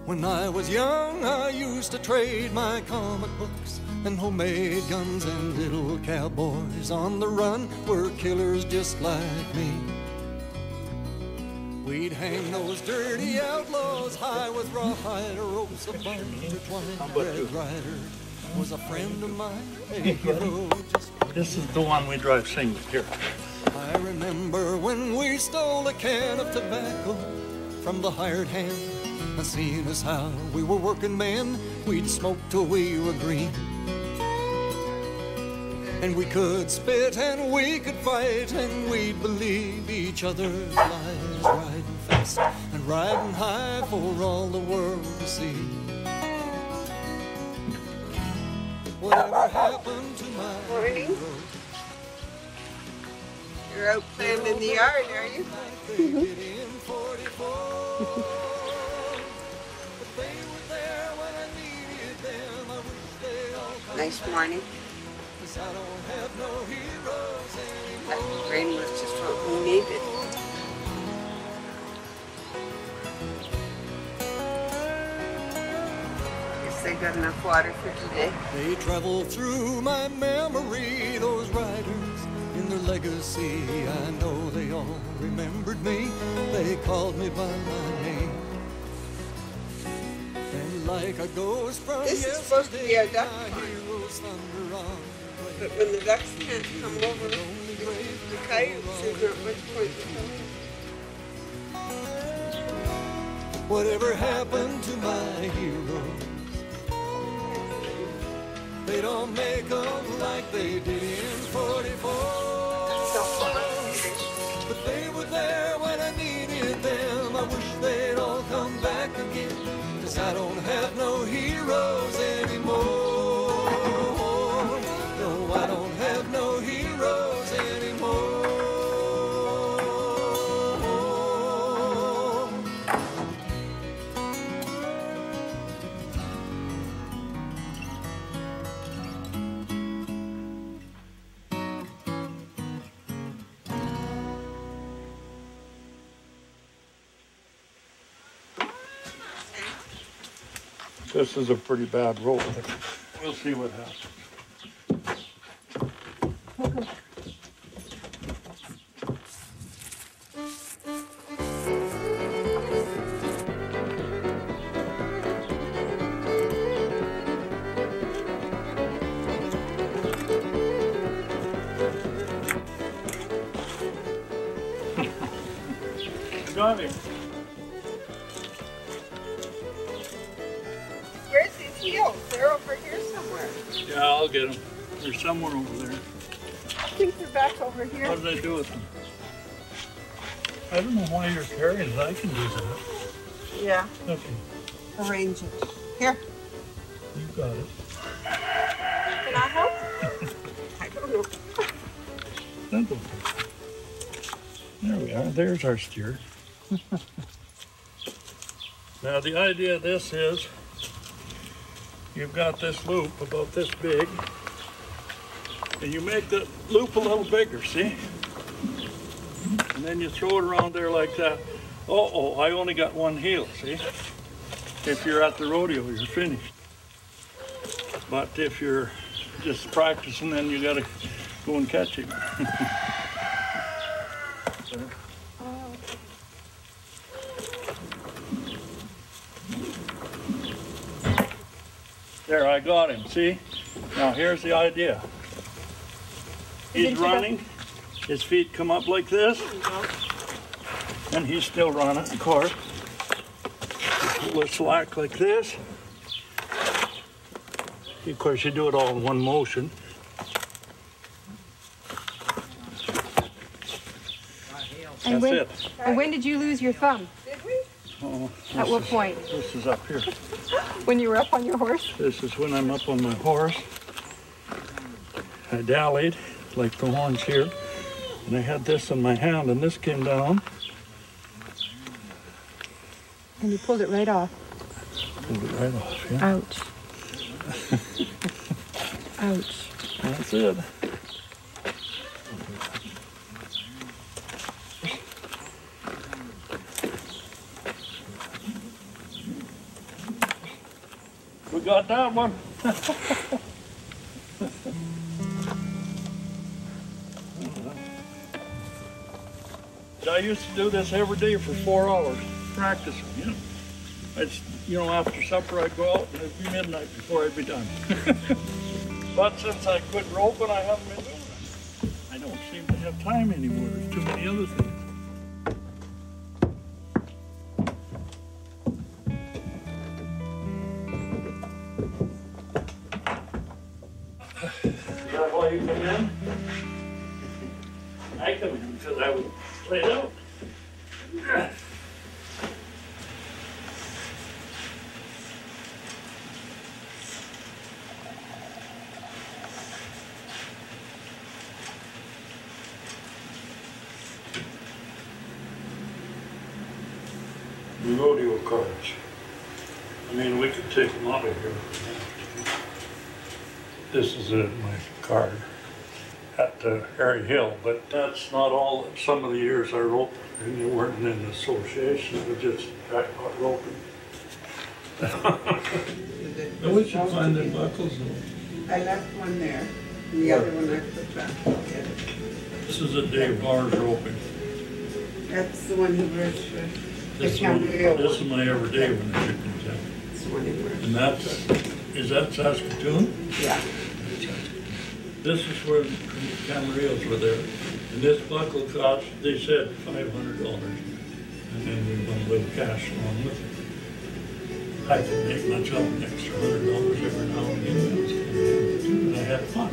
When I was young, I used to trade my comic books and homemade guns, and little cowboys on the run were killers just like me. We'd hang those dirty outlaws high with rawhide ropes, a bunch intertwined. Red Rider was a friend of mine, a hero just like This is the one we drive single here. I remember when we stole a can of tobacco from the hired hand, and seeing as how we were working men, we'd smoke till we were green. And we could spit and we could fight, and we'd believe each other's lies, riding fast and riding high for all the world to see. Whatever happened to my Morning. You're out playing in the yard, are you? Nice morning. That rain was just what we needed. Guess they got enough water for today. They travel through my memory, those riders in their legacy. I know they all remembered me. They called me by my name. And like a ghost from This is supposed to be our duck pond. But when the ducks can't come over, the coyotes is not much point to come. Whatever happened to my heroes? They don't make them like they did in 44. But they were there when I needed them. I wish they'd all come back again, 'cause I don't have no heroes anymore. No, I don't have no heroes anymore. This is a pretty bad road. We'll see what happens. Got it. Where's these heels? They're over here somewhere. Yeah, I'll get them. They're somewhere over there. I think they're back over here. What did I do with them? I don't know why you're carrying it. I can do that. Yeah. Okay, Arrange it. Here. you got it. Can I help? I don't know. That's okay. There we are. There's our steer. Now the idea of this is you've got this loop about this big, and you make the loop a little bigger, see? And then you throw it around there like that. Uh-oh, I only got one heel, see? If you're at the rodeo, you're finished. But if you're just practicing, then you gotta go and catch him. There, I got him, see? Now here's the idea. He's running, his feet come up like this, and he's still running, of course. Pull the slack like this. Of course, you do it all in one motion. And That's when, it. and when did you lose your thumb? Did we? Oh, At what point? This is up here. When you were up on your horse? This is when I'm up on my horse. I dallied, like the horns here, and I had this in my hand, and this came down. And you pulled it right off. Pulled it right off, yeah. Ouch. Ouch. That's it. got that one. I used to do this every day for 4 hours, practicing, you know. After supper I'd go out and it'd be midnight before I'd be done. But since I quit roping, I haven't been doing it. I don't seem to have time anymore. There's too many other things. Is that why you come in? I come in because I was laid out. The rodeo cards. I mean, we could take them out of here. This is my card at Harry Hill, but that's not all. Some of the years I roped, and they weren't in an association, they just got roping. We should find the buckles. I left one there, and the other one I put back together. This is a Dave Barnes roping. That's the one he wears for the This Carlito. is my everyday when the chickens out. That's the one he wears. And is that Saskatoon? Yeah. This is where the Camarillos were there. And this buckle cost, they said, $500. And then we won a little cash along with it. I could make myself an extra $100 every now and again. And I had fun.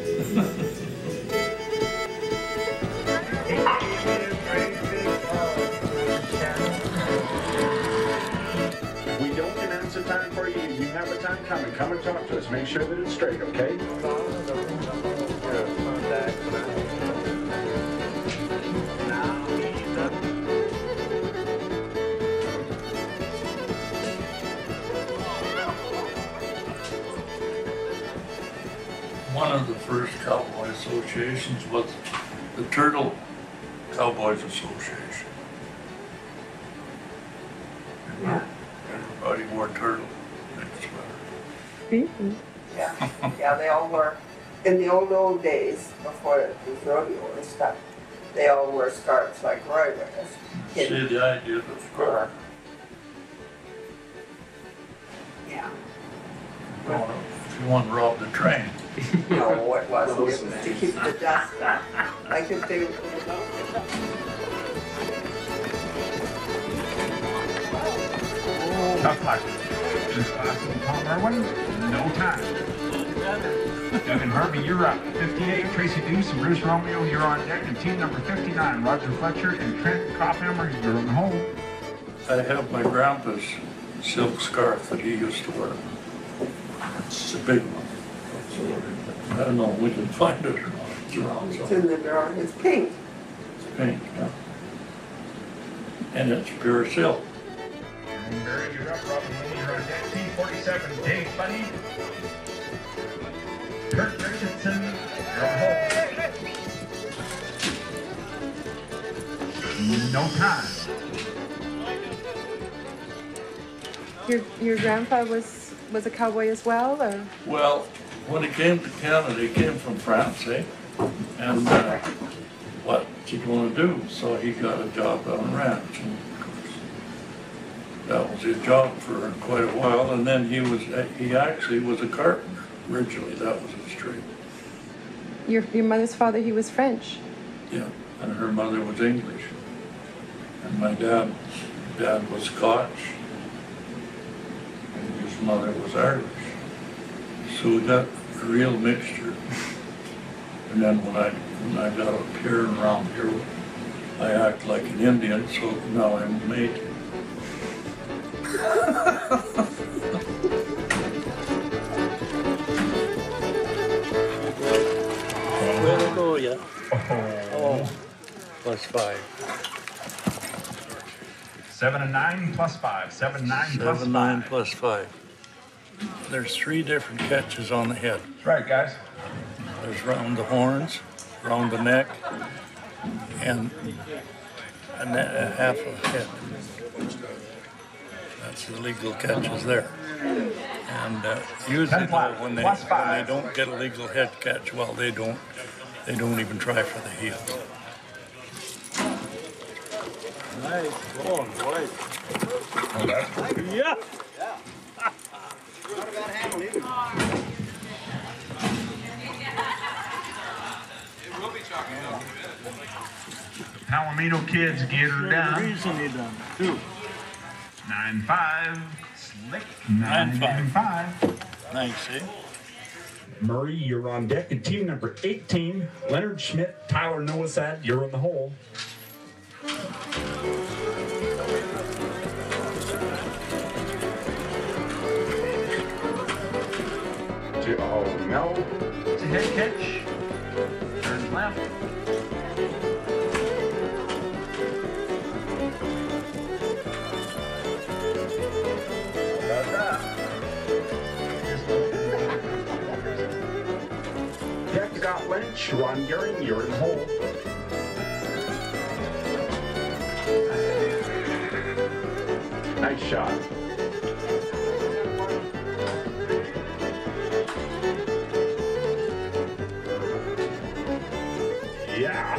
If we don't announce a time for you, you have a time coming. Come and talk to us. Make sure that it's straight, okay? One of the first cowboy associations was the Turtle Cowboys Association. Yeah. Everybody wore turtle sweater. Yeah, they all wore, in the old days, before it was rodeo and stuff, they all wore scarves like Roy wears. See the idea of the scarf. Yeah. If you want to rob the train. No, it wasn't. It was to keep the dust up. Like if they were Tough luck. Just awesome, Tom Irwin. No time. Kevin Harvey, you're up. 58, Tracy Deuce and Bruce Romeo, you're on deck. And team number 59, Roger Fletcher and Trent Coffhammer, you're on home. I have my grandpa's silk scarf that he used to wear. It's a big one. I don't know if we can find it or not. It's around It's somewhere. in the drawer. It's pink. It's pink, yeah. And it's pure silk. Barry, you're up. Robin Lee, you're on deck. Team 47, Dave Bunny. Kurt Richardson, you're on home. No time. Your grandpa was a cowboy as well, or? Well, when he came to Canada, he came from France, eh? And what's he going to do? So he got a job on a ranch. And of course, that was his job for quite a while. And then he actually was a carpenter originally. That was his trade. Your mother's father, he was French. Yeah, and her mother was English. And my dad was Scotch. And his mother was Irish. So we got a real mixture. And then when I got up here and around here, I act like an Indian, so now I'm a Métis. Way to go, yeah. Oh, +5. 7 and 9 plus 5. 7, 9 plus 7, 9 plus 5. There's 3 different catches on the head. That's right, guys. There's round the horns, round the neck, and half of the head. That's the legal catches there. And usually when they don't get a legal head catch, well, they don't even try for the heels. Nice going, boy. Oh, that's good. Yeah. Not a bad handle either. It will be chalking up. Palomino kids get her The down. reason he done it, too. 9-5. Slick. 9-5. Nice, eh? Murray, you're on deck, and team number 18. Leonard Schmidt, Tyler Noasad, you're in the hole. Oh no. It's a head catch. Turn left. Deck got Lynch, Ron Gehring, you're in the hole. Nice shot. Yeah.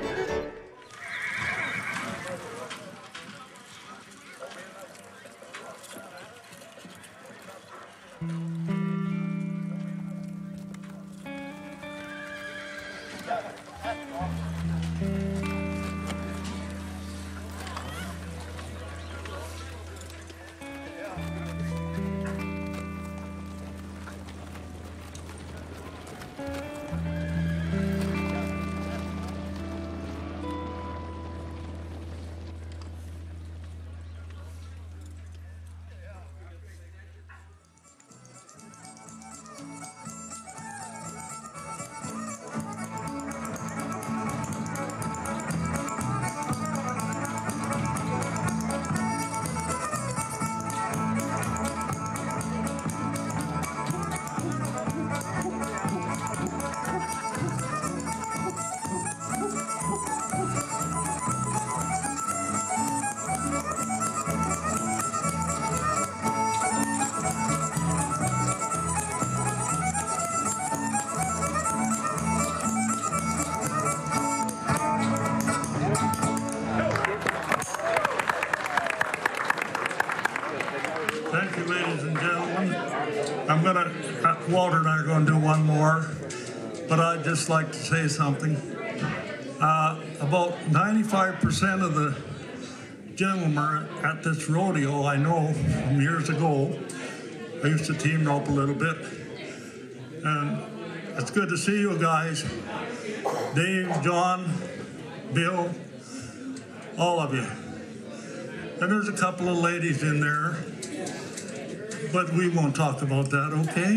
Thank you, ladies and gentlemen. Walter and I are going to do one more, but I'd just like to say something. About 95% of the gentlemen at this rodeo I know from years ago. I used to team rope a little bit, and it's good to see you guys. Dave, John, Bill, all of you. And there's a couple of ladies in there, but we won't talk about that, okay?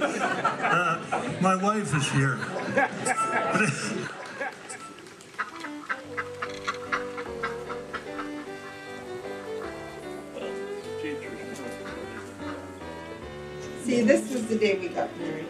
My wife is here. See, this was the day we got married.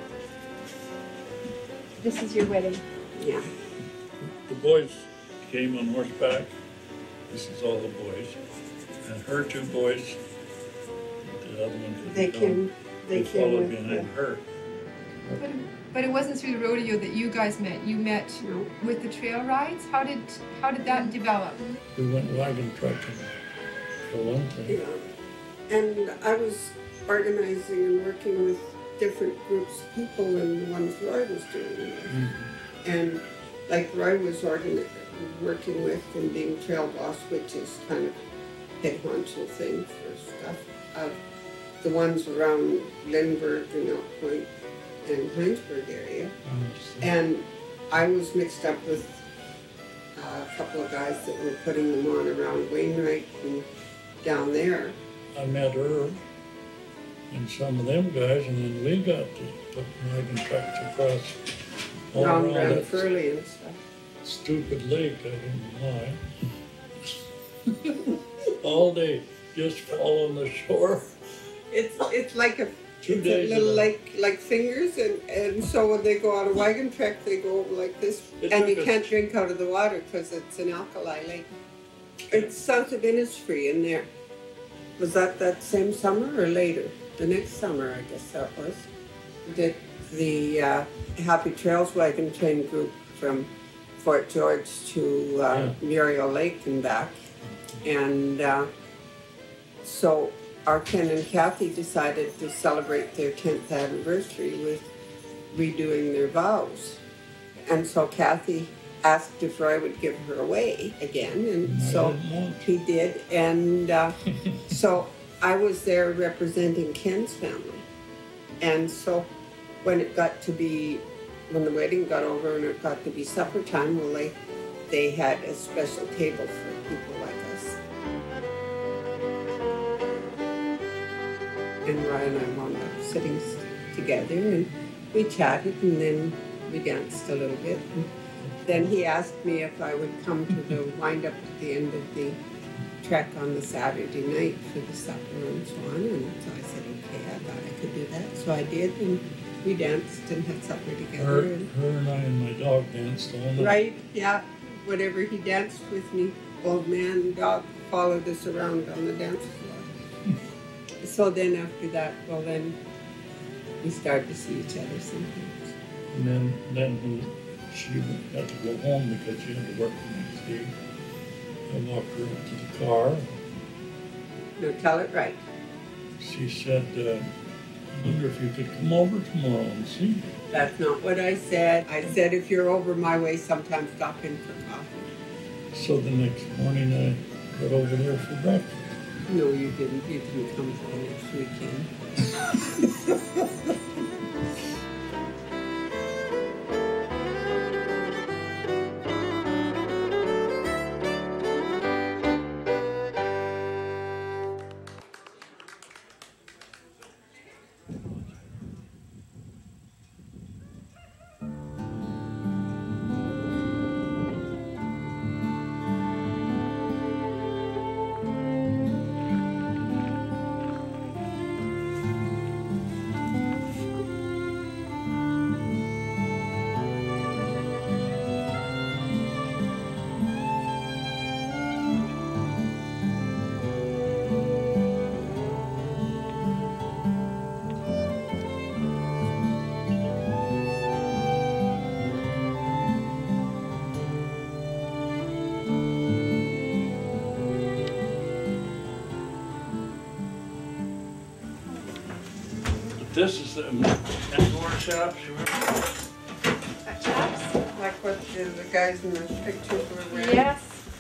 This is your wedding. Yeah. The boys came on horseback. This is all the boys. And her two boys, the other one couldn't They come. came Followed with behind her. But it wasn't through the rodeo that you guys met. You met with the trail rides. How did that develop? We went wagon trucking for one thing. Yeah. And I was organizing and working with different groups of people than the ones Roy was doing. Mm-hmm. And like Roy was working with and being trail boss, which is kind of head honcho thing for stuff. The ones around Lindbergh and Elk Point and Heinsburg area. And I was mixed up with a couple of guys that were putting them on around Wainwright and down there. I met Herb and some of them guys, and then we got to put wagon trucks across all Around around that Furley and stuff. stupid lake, I don't know why. All day, just following the shore. It's like a 2 days little ago. like fingers, and so when they go on a wagon trek, they go over like this, It and took you us- can't drink out of the water because it's an alkali lake. It's south of Innisfree in there. Was that same summer or later? the next summer, I guess that was, that the Happy Trails Wagon Train group from Fort George to Muriel Lake and back. And so our Ken and Kathy decided to celebrate their 10th anniversary with redoing their vows. And so Kathy asked if Roy would give her away again, and so he did. And so I was there representing Ken's family. And so when it got to be, when the wedding got over and it got to be supper time, well, they had a special table for people like us. And Roy and I wound up sitting together and we chatted and then we danced a little bit. And then he asked me if I would come to the wind up at the end of the trek on the Saturday night for the supper and so on. And so I said, okay, I thought I could do that. So I did, and we danced and had supper together. Her and I and my dog danced all night. Right, yeah. Whatever he danced with me, old man and dog followed us around on the dance floor. So then after that, well then, we started to see each other sometimes. And then she had to go home because she had to work the next day. I walked her up to the car. No, tell it right. She said, I wonder if you could come over tomorrow and see me. That's not what I said. I said if you're over my way, sometime stop in for coffee. So the next morning I got over there for breakfast. No, you didn't. You didn't come for the next weekend. This is the indoor shops, you remember? Chaps? Like what the guys in the pictures were wearing? Yes.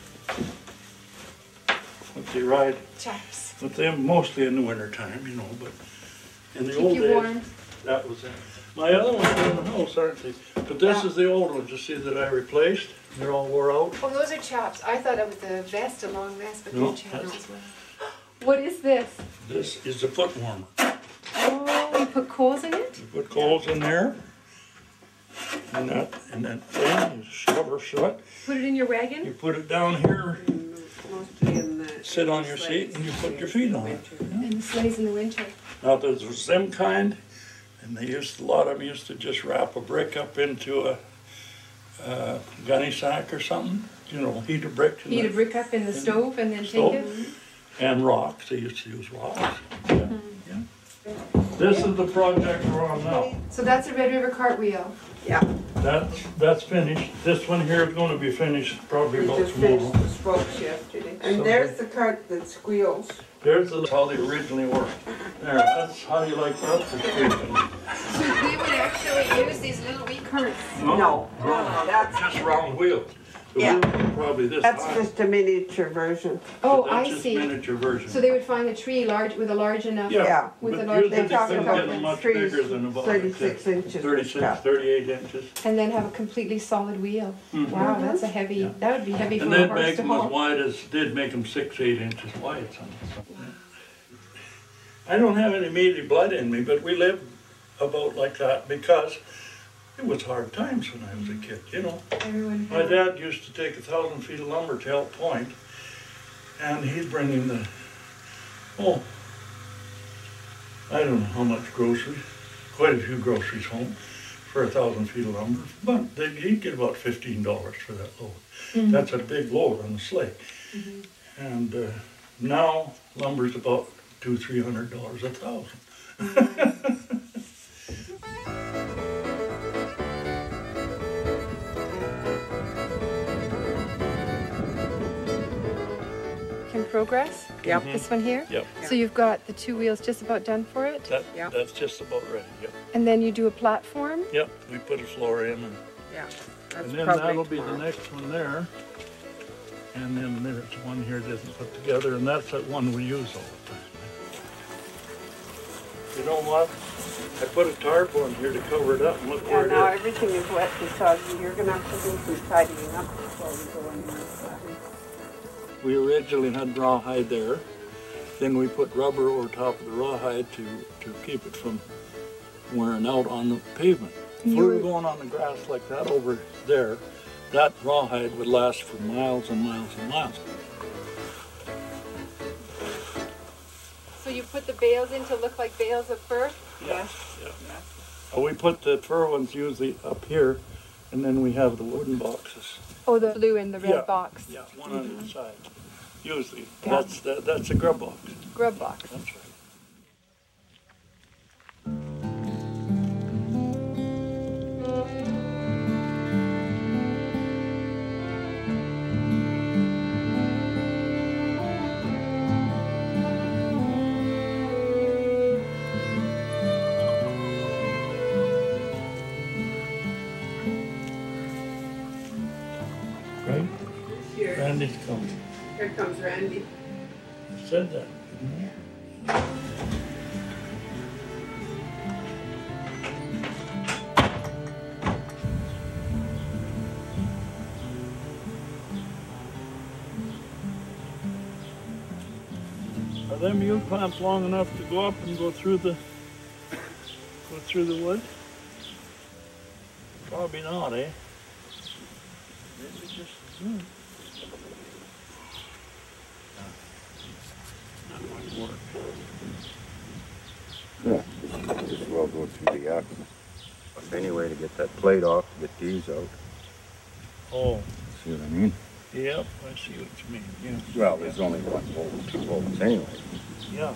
What they ride. Chaps. But they're mostly in the wintertime, you know, but in the Keep old you days, warm. that was it. My other ones are in the house, aren't they? But this is the old ones, you see, that I replaced. They're all wore out. Oh, those are chaps. I thought it was a vest, a long vest, but No, they're chaps that's- as well. What is this? This is the foot warmer. Oh, you put coals in it? You put coals in there, and that thing, you shove her shut. Put it in your wagon? You put it down here, Mostly in the sit on your seat, and you put your feet on it. Yeah. And the sleighs in the winter. Now there's them kind, and a lot of them used to just wrap a brick up into a gunny sack or something. You know, heat a brick. Heat a brick up in the stove and then stove. take it? And rocks. They used to use rocks. Yeah. Yeah. This is the project we're on now. So that's a Red River cartwheel. Yeah. That's finished. This one here is going to be finished probably We about just tomorrow. finished the spokes yesterday. And there's the cart that squeals. There's how they originally were. There, that's how you like that for squeaking. So we would actually use these little wee carts. No, that's just round wheels. The Yeah. wheels are probably this that's high. just a miniature version. Oh, That's I just see. miniature version. So they would find a tree large with a large enough. Yeah. With but a large. usually They talk couldn't about get them much trees bigger than about 36 inches. 36, stuff. 38 inches. And then have a completely solid wheel. Mhm. Wow, that's a heavy. Yeah. That would be heavy for And a they'd horse make to them as haul. wide as, they'd make them 6, 8 inches wide. I don't have any Métis blood in me, but we lived about like that because it was hard times when I was a kid, you know. Everyone My dad used to take 1,000 feet of lumber to Elk Point, and he'd bring in I don't know how much groceries, quite a few groceries home for 1,000 feet of lumber, but he'd get about $15 for that load. Mm-hmm. That's a big load on the sleigh. And now lumber's about $200-300 a thousand. Can progress? Yep. This one here? Yep. So you've got the 2 wheels just about done for it? Yeah. That's just about ready, yep. And then you do a platform? Yep, we put a floor in and Yeah. That's then probably that'll be the tomorrow. next one there. And then there's one here that isn't put together, and that's that one we use all the time. You know what? I put a tarp on here to cover it up and look Yeah, where now it is. everything is wet because you're gonna have to do some tidying up before we go in there. We originally had rawhide there. Then we put rubber over top of the rawhide to keep it from wearing out on the pavement. If we were going on the grass like that over there, that rawhide would last for miles and miles and miles. So you put the bales in to look like bales of fur? Yeah. We put the fur ones usually up here, and then we have the wooden boxes. Oh, the blue and the red box. Yeah, one on each side. Usually, Yeah. that's a grub box. Grub box. That's right. Right? Here, Randy's coming. here comes Randy. Said that. Are them mule clamps long enough to go up and go through the wood? Probably not, eh? Maybe just not much work. Yeah, just as well go through the axle. Anyway, to get that plate off, to get these out. Oh, See what I mean? yep, I see what you mean, yeah. Well, there's only one bolt, two bolts anyway. Yeah.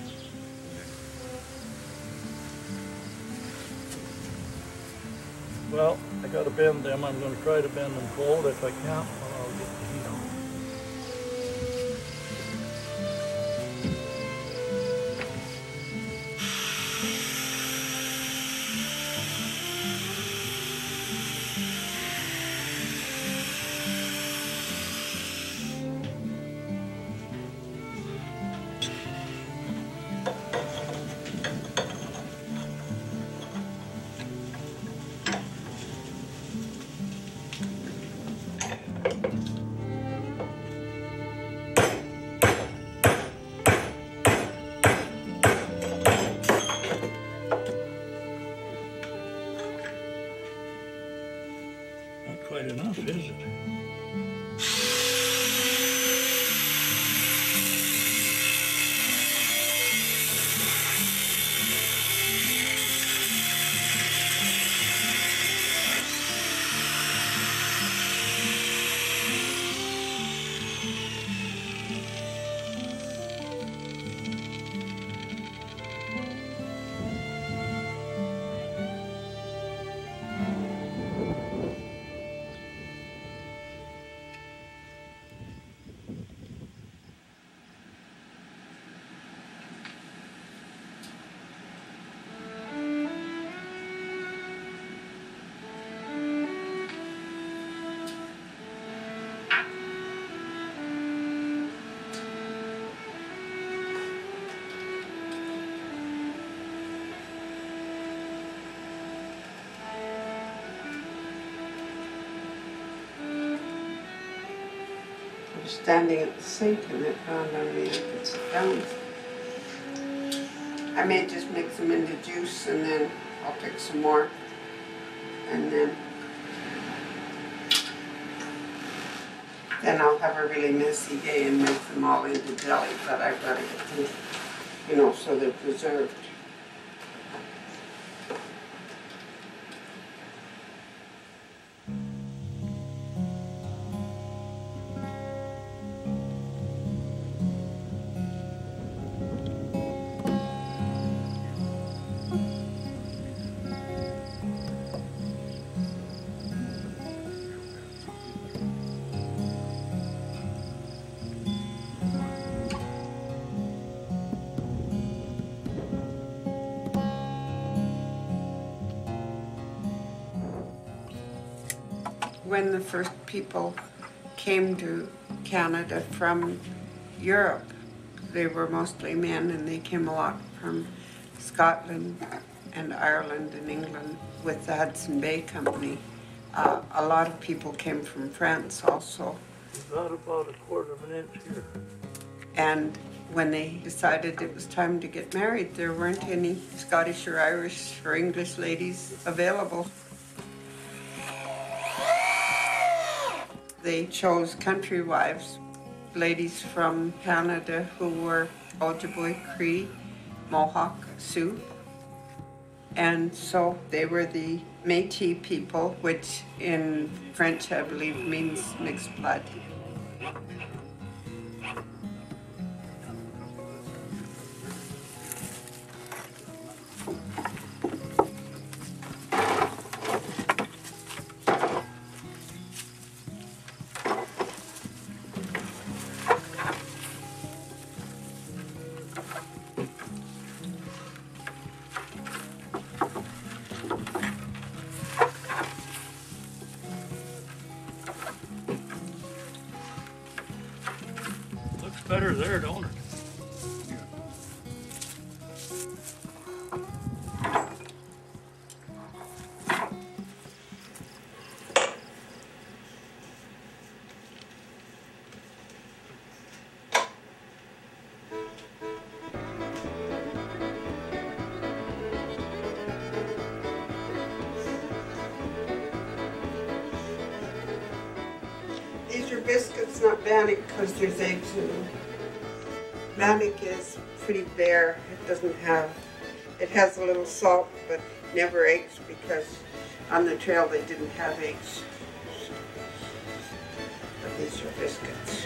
Well, I gotta bend them. I'm gonna try to bend them cold. If I can't, well, I'll get the heat on. Not quite enough, is it? I was standing at the sink and it dawned on me I could sit down. I may just mix them into juice and then I'll pick some more. And then I'll have a really messy day and make them all into jelly, but I've got to get them, you know, so they're preserved. When the first people came to Canada from Europe, they were mostly men, and they came a lot from Scotland and Ireland and England with the Hudson Bay Company. A lot of people came from France also. Not about a quarter of an inch here. And when they decided it was time to get married, there weren't any Scottish or Irish or English ladies available. They chose country wives, ladies from Canada who were Ojibwe, Cree, Mohawk, Sioux. And so they were the Métis people, which in French, I believe, means mixed blood. Better there, don't it? These are biscuits, not bannock, because there's eggs in them. Bannock is pretty bare. It doesn't have, it has a little salt, but never eggs, because on the trail they didn't have eggs. But these are biscuits.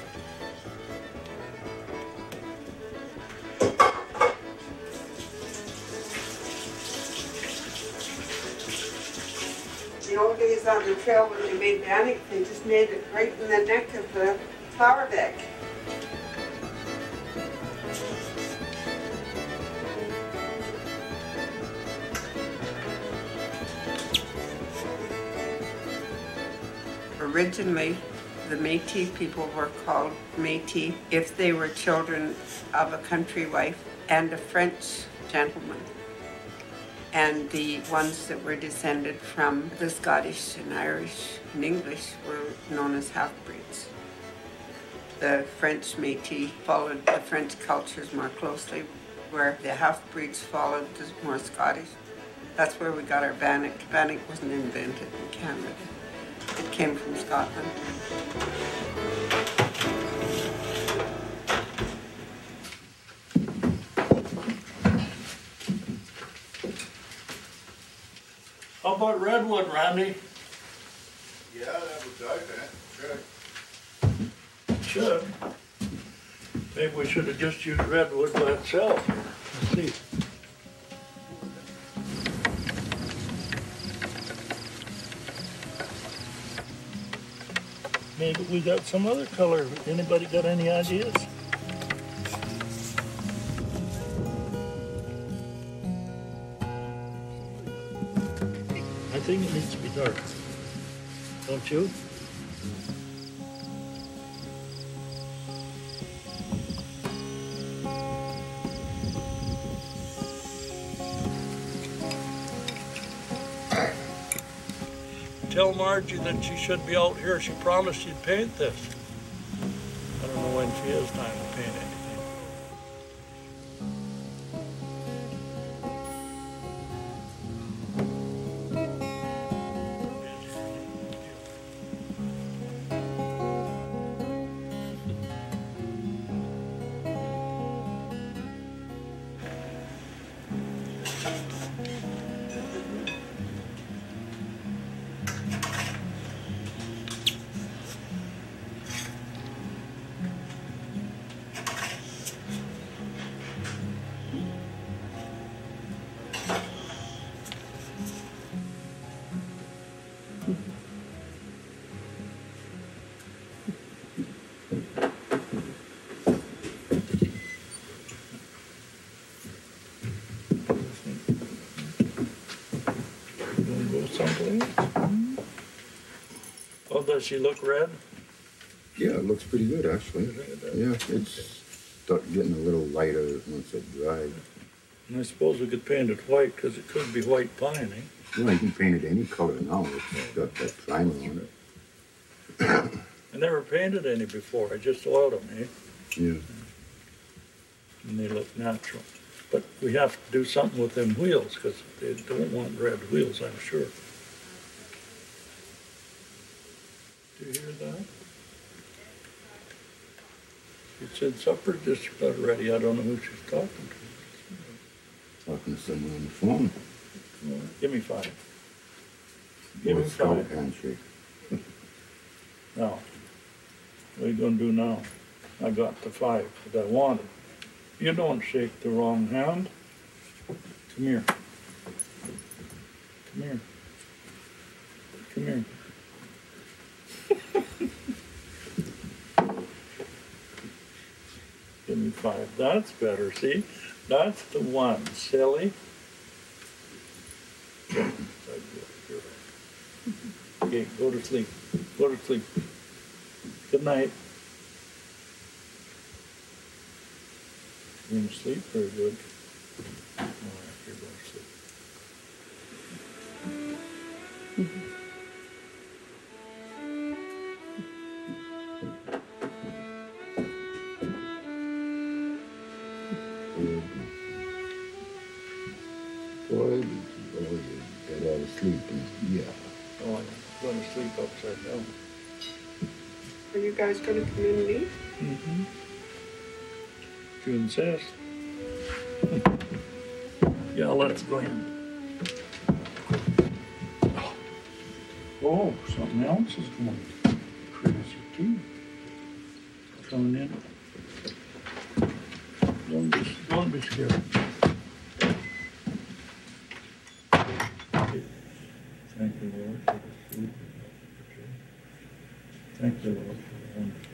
The old days on the trail when they made bannock, they just made it right in the neck of the flour bag. Originally, the Métis people were called Métis if they were children of a country wife and a French gentleman. And the ones that were descended from the Scottish and Irish and English were known as half-breeds. The French Métis followed the French cultures more closely, where the half-breeds followed the more Scottish. That's where we got our bannock. Bannock wasn't invented in Canada. It came from Scotland. How about redwood, Randy? Yeah, that would go there. Sure. Should. Maybe we should have just used redwood by itself. Let's see. Maybe we got some other color. Anybody got any ideas? I think it needs to be dark. Don't you? Tell Margie that she should be out here. She promised she'd paint this. I don't know when she has time to paint anything. Does she look red? Yeah, it looks pretty good, actually. Yeah, it's getting a little lighter once it dries. And I suppose we could paint it white, because it could be white pine, eh? Well, you can paint it any color now. It's got that primer on it. I never painted any before. I just oiled them, eh? Yeah. And they look natural. But we have to do something with them wheels, because they don't want red wheels, I'm sure. Do you hear that? She said supper just about ready. I don't know who she's talking to. Talking to someone on the phone. Well, give me 5. Give me 5. Handshake. Now, what are you going to do now? I got the 5 that I wanted. You don't shake the wrong hand. Come here. Come here. Come here. Give me 5. That's better, see? That's the 1, silly. Okay, go to sleep. Go to sleep. Good night. You're going to sleep very good. All right, you're going to sleep. Boy, you got all asleep. Yeah. Oh, I'm going to sleep upside down. Are you guys going to come in and eat? Mm-hmm. If you insist. Yeah, let's go in. Oh, something else is going crazy too. Coming in. Don't be scared. Thank you, Lord, for the food. Thank you, Lord, for the wonderful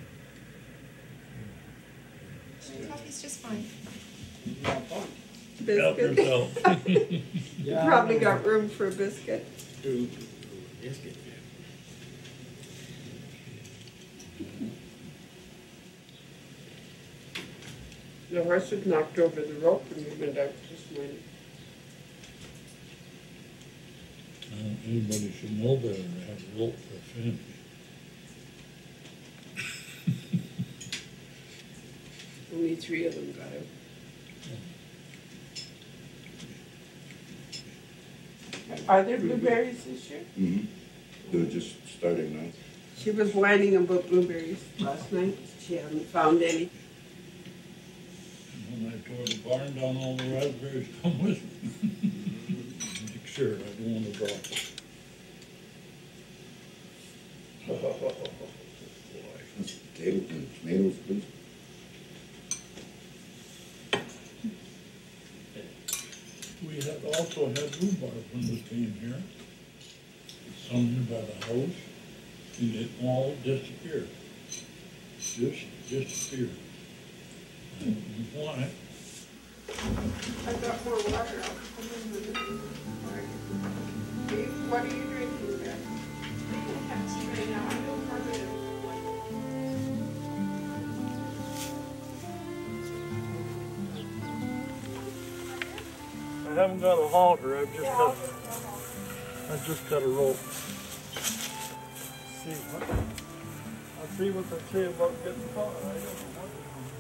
day. Coffee's just fine. Help Biscuit. yourself. You probably got room for a biscuit. Biscuit. The horse had knocked over the rope and we went out this morning. Anybody should know better than to have a rope for a fence. Only 3 of them got out. Are there blueberries this year? Mm-hmm. They're just starting now. She was whining about blueberries last night. She hadn't found any. When I tore the barn down, all the raspberries come with me. Make sure I don't want to drop it. Oh, boy. Potatoes and tomatoes, please. We had also had rhubarb when we came here. Some here by the house, and it all disappeared. Just disappeared. I don't know why. I've got more water. I'll come in with it. Dave, what are you drinking there? Pepsi right now. I'm going for it. I haven't got a halter. I've just got a rope. I'll see what they say about getting caught. I don't know what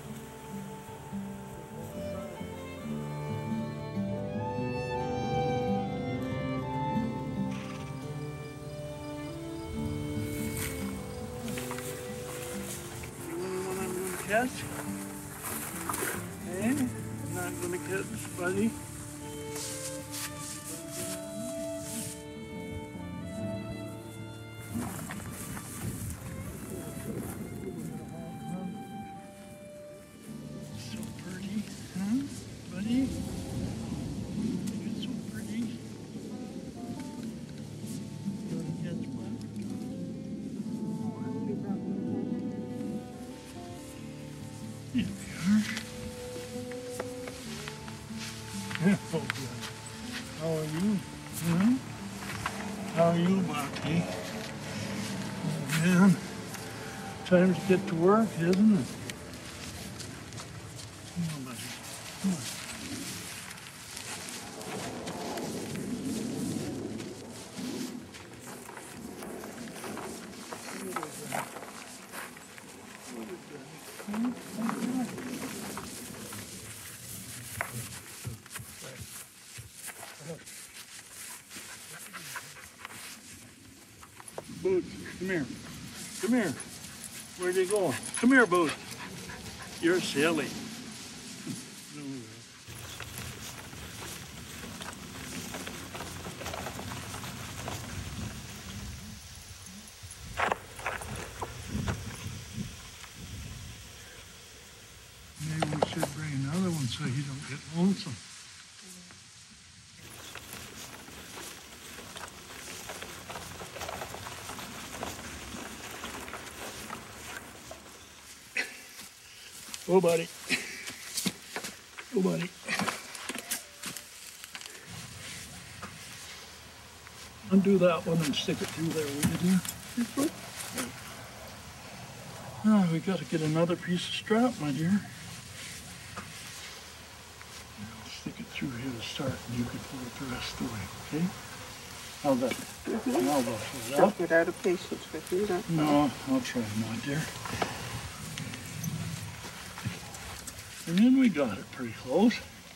the only one I'm going to catch? Eh? I'm not going to catch Buddy. How are you? How are you, Marky? Time to get to work, isn't it? Come on, buddy. Come on. Boots, come here. Come here. Where are you going? Come here, Boots. You're silly. Maybe we should bring another one so you don't get lonesome. Oh, buddy. Oh, buddy. Undo that one and stick it through there, will you, dear? Oh, we got to get another piece of strap, my dear. I'll stick it through here to start, and you can pull it the rest of the way, okay? How's that? Now, Don't get out of patience with me, that's all. No, I'll try not, dear. And then we got it pretty close.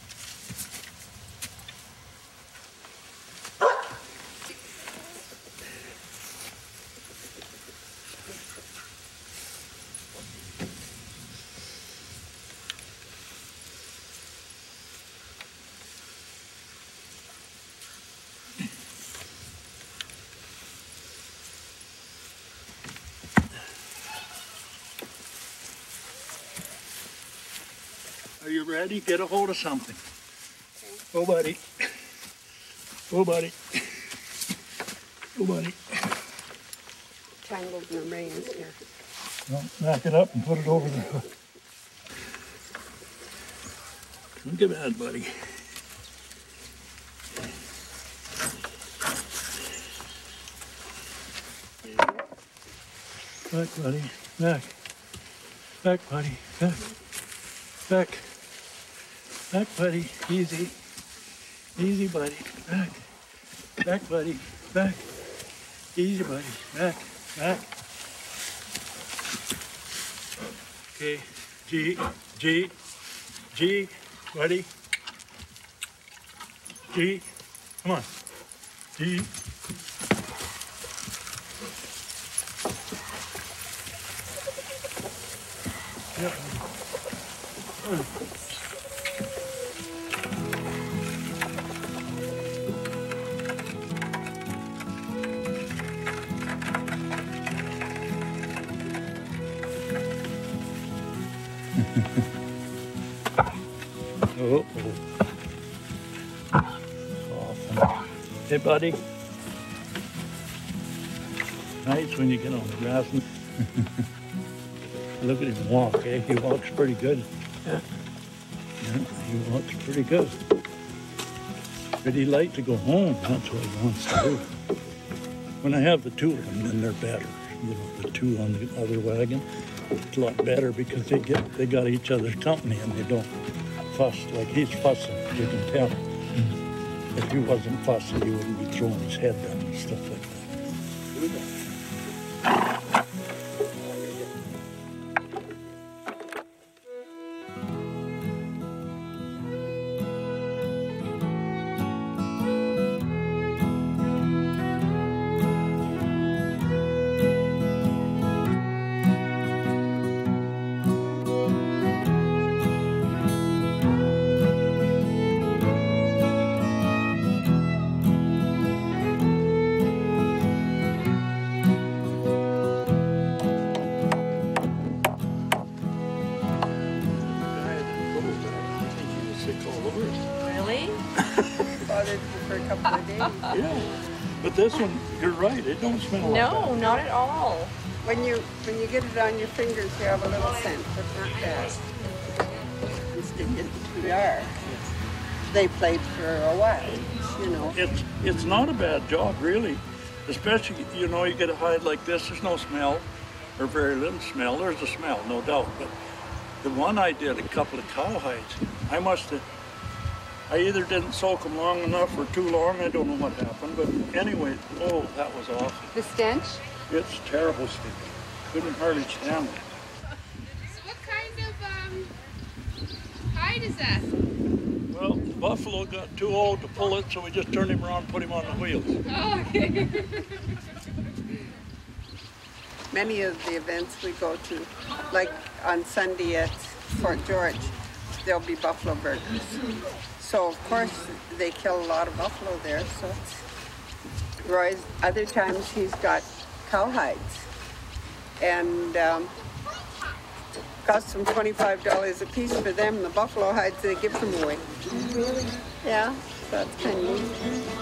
Are you ready? Get a hold of something. Oh, buddy. Oh, buddy. Oh, buddy. Tangled in the reins here. Well, back it up and put it over the hook. Don't get mad, buddy. Back, buddy. Back. Back, buddy. Back. Back. Back, buddy. Easy. Easy, buddy. Back. Back, buddy. Back. Easy, buddy. Back. Back. Okay. G. G. G. Buddy. G. Come on. G. Yep. Oh, awesome. Hey, buddy. Nice when you get on the grass. Look at him walk, eh? He walks pretty good. Yeah. Yeah, he walks pretty good. But he'd like to go home. That's what he wants to do. When I have the two of them, then they're better. You know, the two on the other wagon, it's a lot better because they got each other's company and they don't fuss like he's fussing. You can tell. If he wasn't fussing, he wouldn't be throwing his head down and stuff like that. Yeah, but this one, you're right, it don't smell like that. No, not at all. When you get it on your fingers, you have a little scent, but not bad. You stick it through there. They played for a while, you know. It's not a bad job, really. Especially, you know, you get a hide like this, there's no smell. or very little smell. There's a smell, no doubt, but the one I did, a couple of cowhides, I either didn't soak them long enough or too long, I don't know what happened, but anyway, oh, that was awful. The stench? It's terrible stench. Couldn't hardly stand it. So what kind of hide is that? Well, the buffalo got too old to pull it, so we just turned him around and put him on the wheels. Oh, okay. Many of the events we go to, like on Sunday at Fort George, there'll be buffalo burgers. So of course they kill a lot of buffalo there. So it's Roy's. Other times he's got cowhides, and costs them $25 a piece for them. The buffalo hides they give them away. Really? Yeah, so that's kind of neat.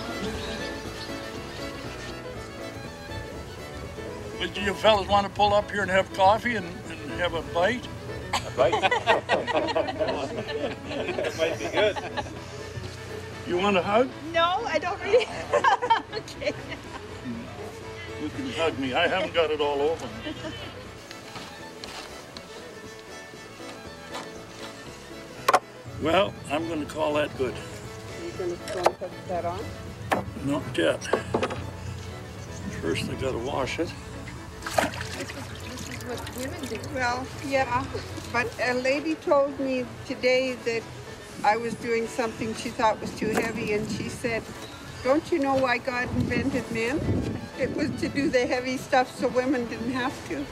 But do you fellas want to pull up here and have coffee and have a bite? A bite? That might be good. You want a hug? No, I don't really. Okay. You can hug me. I haven't got it all over me. Well, I'm going to call that good. Are you going to put that on? Not yet. First I got to wash it. This is what women do. Well, yeah, but a lady told me today that I was doing something she thought was too heavy, and she said, "Don't you know why God invented men? It was to do the heavy stuff so women didn't have to."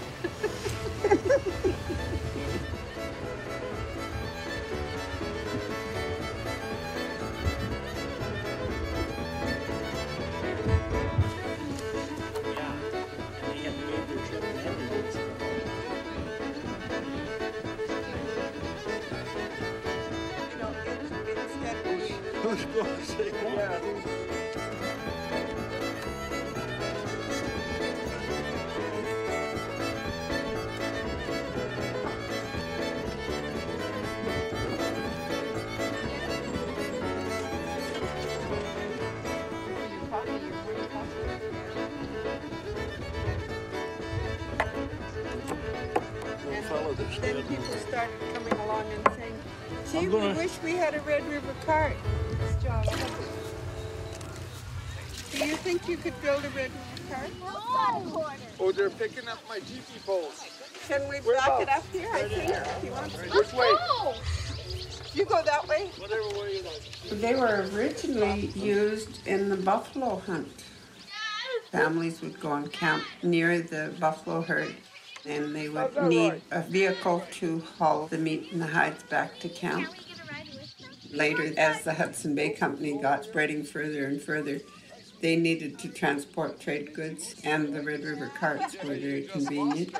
Who's going to say what? Then people started coming along and saying, "Gee, we wish we had a Red River cart." Do you think you could build a Red River cart? Oh, they're picking up my GP poles. Can we back it up here? I think if you want to. Which way? You go that way. Whatever way you like. They were originally used in the buffalo hunt. Families would go and camp near the buffalo herd, and they would need a vehicle to haul the meat and the hides back to camp. Later, as the Hudson Bay Company got spreading further and further, they needed to transport trade goods, and the Red River carts were very convenient.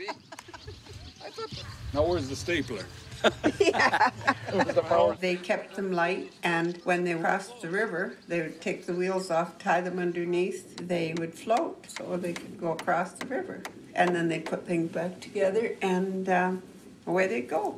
Now where's the stapler? Yeah. They kept them light, and when they crossed the river, they would take the wheels off, tie them underneath. They would float so they could go across the river. And then they'd put things back together, and away they'd go.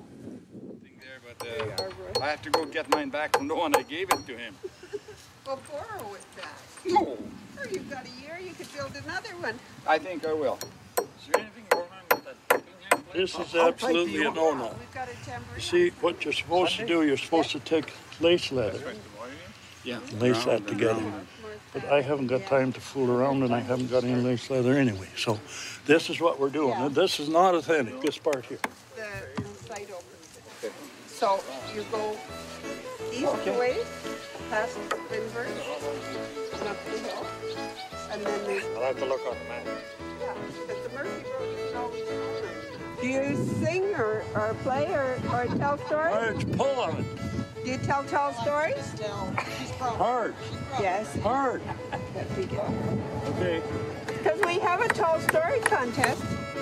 I have to go get mine back from the one I gave it to him. Well, borrow it back. No. Or you've got a year, you could build another one. I think I will. Is there anything going on with that? This is absolutely a no-no. We've got a tambourine. See, what you're supposed to do, you're supposed to take lace leather, Yeah. lace that together. But I haven't got time to fool around, and I haven't got any lace leather anyway. So this is what we're doing. Yeah. This is not authentic, this part here. The site opens it. So you go east away, past Lindbergh, and up the hill. And then there's, I'll have to look on the map. yeah, but the Murphy Road is always open. Do you sing or play or tell stories? Marge, pull on it. Do you tell tall stories? Hard, Yes. hard. That'd be good. Okay. Because we have a tall story contest.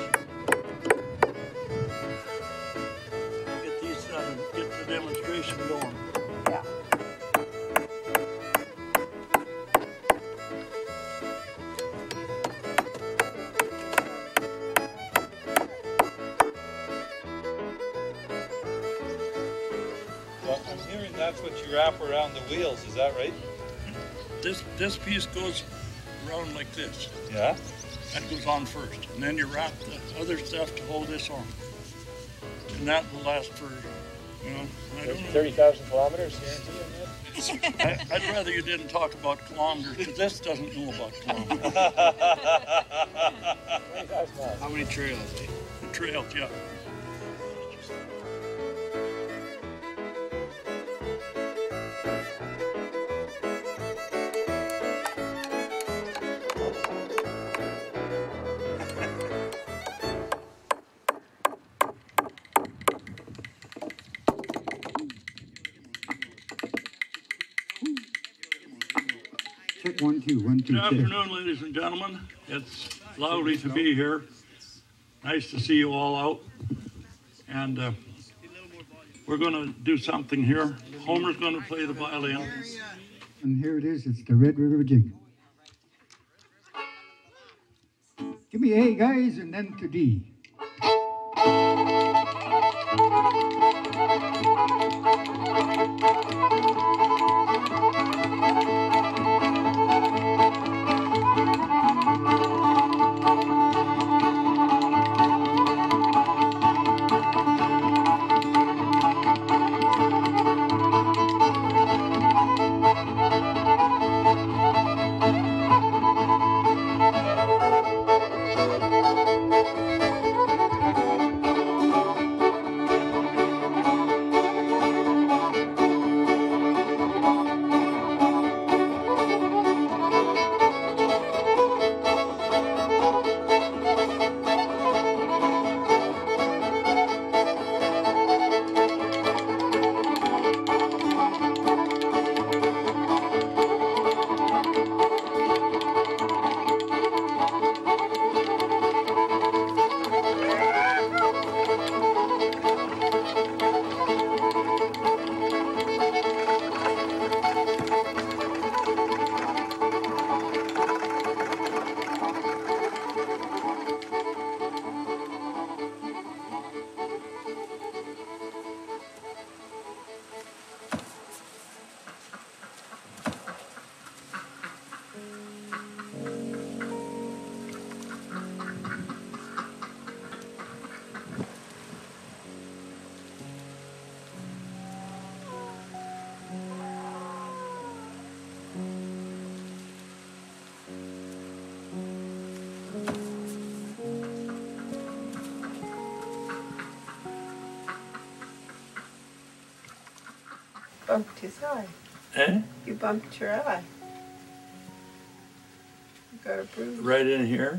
Get these done and get the demonstration going. Yeah. Well, I'm hearing that's what you wrap around the wheels, is that right? This piece goes around like this. Yeah. That goes on first. And then you wrap the other stuff to hold this on. And that will last for, you know, I don't know. 30,000 kilometers, I'd rather you didn't talk about kilometers, because this doesn't know about kilometers. 20,000 miles. How many trails, eh? The trails, yeah. Check 1, 2, 1, 2. Good afternoon, ladies and gentlemen. It's lovely to be here. Nice to see you all out. And we're going to do something here. Homer's going to play the violin. And here it is. It's the Red River Jig. Give me A, guys, and then to D. Bumped his eye. Eh? You bumped your eye. You got a bruise. Right in here.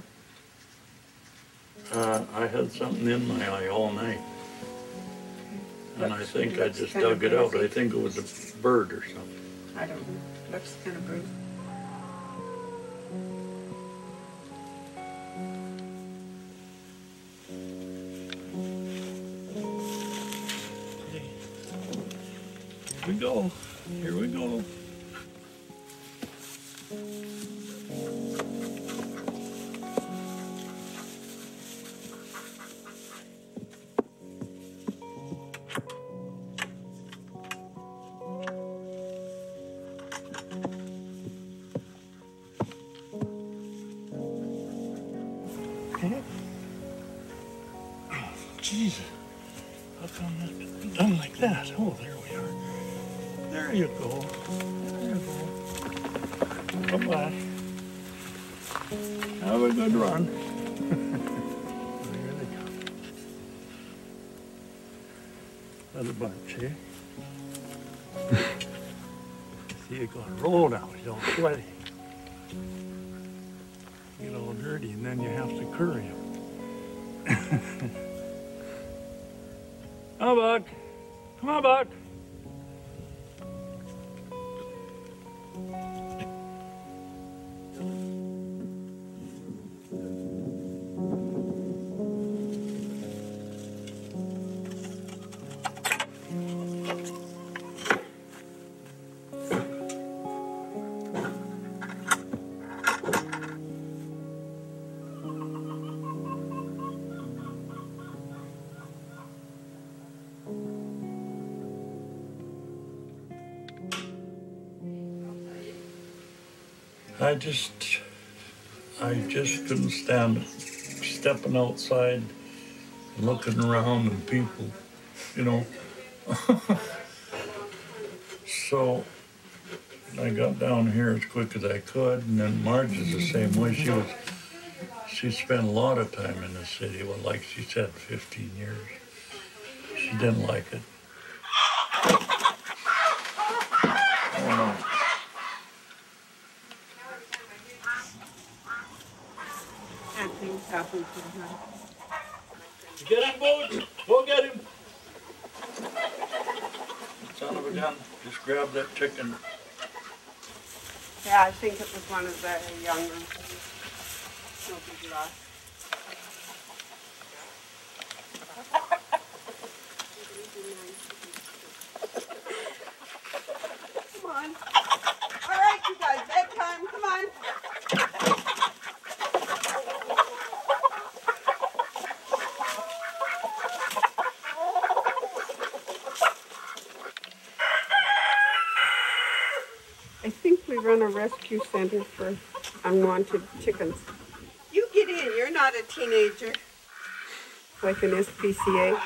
I had something in my eye all night. And I think I just dug it out. I think it was a bird or something. I don't know. Looks kind of bruised. Here we go. Here we go. Jesus, how come that's done like that? Oh, there we are. There you go. There you go. Bye-bye. Have a good run. There they go. Another bunch, eh? See, you gotta roll now. You don't sweat it. You get all dirty, and then you have to curry them. Come on, Buck. Come on, Buck. I just couldn't stand it. Stepping outside, looking around and people, you know. So I got down here as quick as I could, and then Marge is the same way. She spent a lot of time in the city, well, like she said, 15 years. She didn't like it. Oh, no. And things happen sometimes. Get him, Boots! Go get him! Son of a gun, just grab that chicken. Yeah, I think it was one of the young ones. No big loss. Come on. All right, you guys, bedtime, come on. I think we run a rescue center for unwanted chickens. You get in, you're not a teenager. Like an SPCA.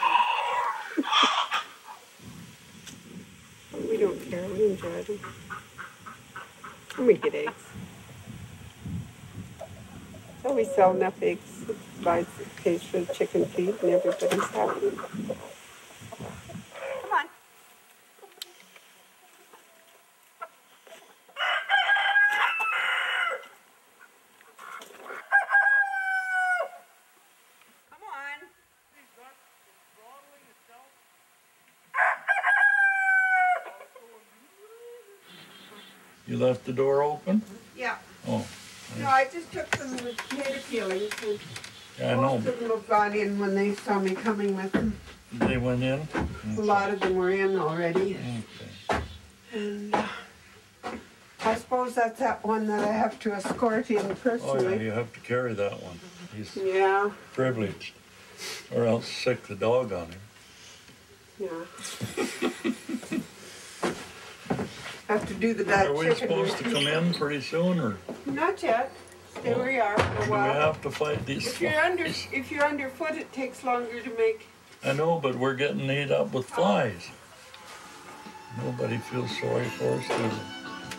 But we don't care, we enjoy them. And we get eggs. So we sell enough eggs, it buys, pays for the chicken feed, and everybody's happy. Come on. You left the door open? Yeah. Oh. No, I just took some potato peelings. Yeah, I know. Most of them have gone in when they saw me coming with them. They went in? A lot of them were in already. Okay. And I suppose that's that one that I have to escort in personally. Oh, yeah, you have to carry that one. He's privileged. Or else sick the dog on him. Yeah. Have to do the bad Are we chicken. supposed to come in pretty soon, or? Not yet. Stay where you are for a Do we while. have to fight these flies? If you're underfoot, it takes longer to make. I know, but we're getting ate up with flies. Nobody feels sorry for us, do they?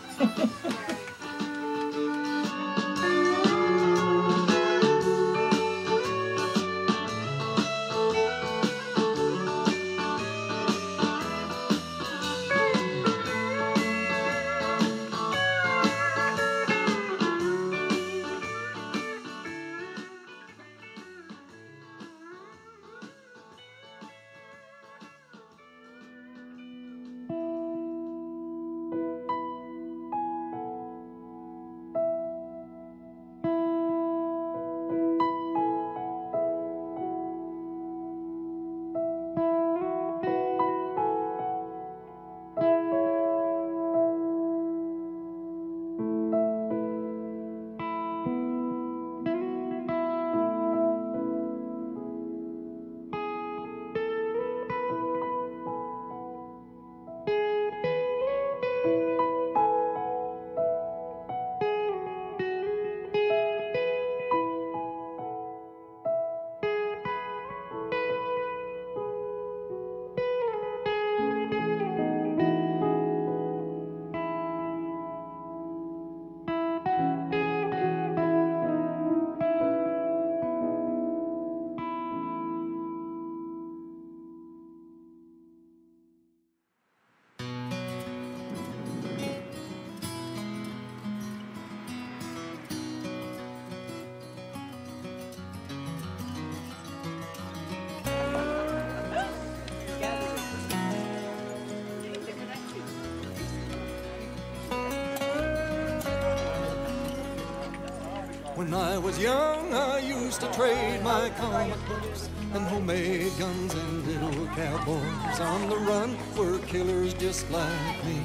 When I was young, I used to trade my comic books and homemade guns and little cowboys. On the run were killers just like me.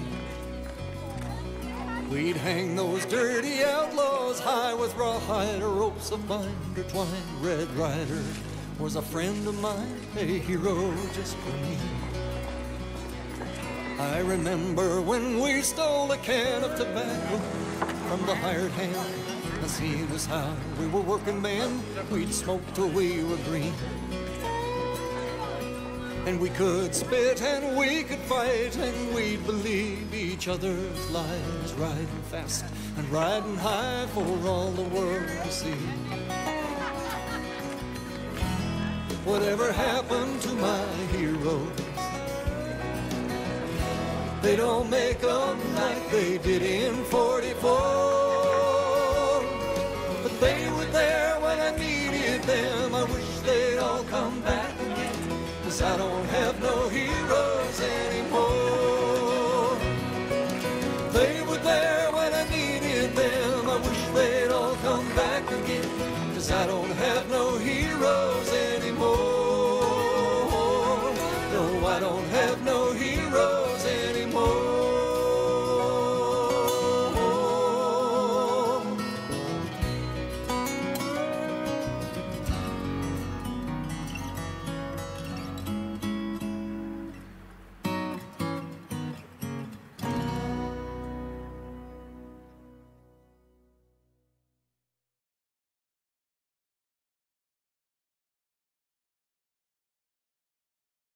We'd hang those dirty outlaws high with rawhide ropes of binder twine. Red Rider was a friend of mine, a hero just for me. I remember when we stole a can of tobacco from the hired hand and seeing as how we were working men, we'd smoke till we were green. And we could spit and we could fight and we'd believe each other's lies, riding fast and riding high for all the world to see. Whatever happened to my heroes? They don't make them like they did in 44. But they were there when I needed them. I wish they'd all come back again, 'cause I don't